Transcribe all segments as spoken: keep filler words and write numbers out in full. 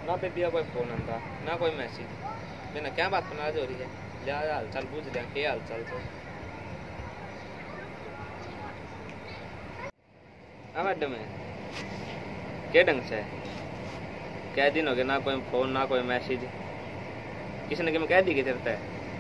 ना बेबिया कोई फोन आंदा ना कोई मैसेज। मैंने क्या बात करना हो रही है, लिया हाल चाल पूछ दिया क्या हाल चाल से। हाँ मैडम है क्या ढंग से क्या दिन हो गए ना कोई फोन ना कोई मैसेज। किसी ने कह दी तेरे तय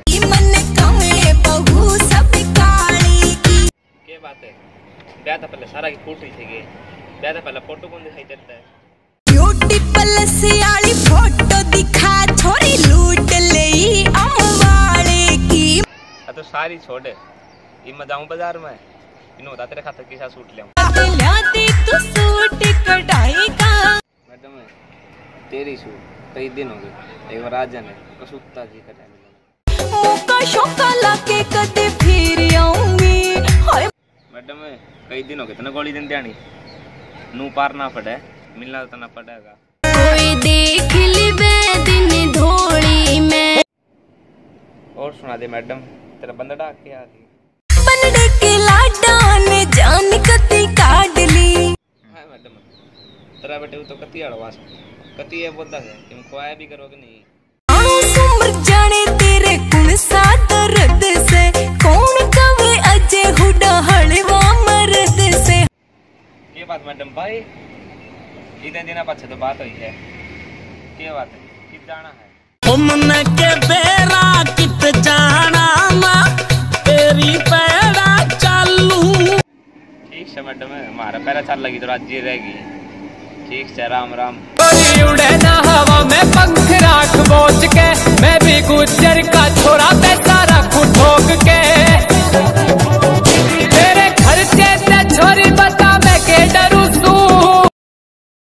क्या बात है। ब्याह था पहले सारा की फूट रही थी ब्याह था पहले फोटो कौन दिखाई देता है। ब्यूटी प्लस वाली फोटो दिखा छोरी लूट ले अमवाड़े की। तो सारी छोड़ इम जाऊं बाजार में इन्हों बता तेरे खातर किसा सूट ले तू सूट कढ़ाई का। मैडम तेरी सूट कई दिन हो गए एक बार आ जाने कसूता जी का टाइम मुका शोका लाके कदे फिर आऊंगी। मैडम कई दिन हो गए तना गोली दिन ध्यानी नू पार ना पड़े मिलना तो ना पड़ेगा। कोई देख लिबे दिन धोली में। और सुना दे मैडम तेरा बंदा डाक के आ गई बनड़े के लाडा ने जान कती काट ली। हां मैडम तेरा बेटे तो कती अड़वास कती है बोलता है तुम खोया भी करोगे नहीं। आणो सुमर जाने तेरे कुण सा दर्द से कौन कवे अजे हुडा हलवा मर्द से। ये बात मैडम भाई इतने दिन पीछे तो बात हुई है क्या बात है कित जाना है तुमने के बेरा कित जाना मा तेरी पैरा चालू। ठीक है मैडम हमारा पैरा चल लगी तो राज्य रहेगी। ठीक है राम राम। उड़े ना हवा में पंख राख बोझ के मैं भी गुजर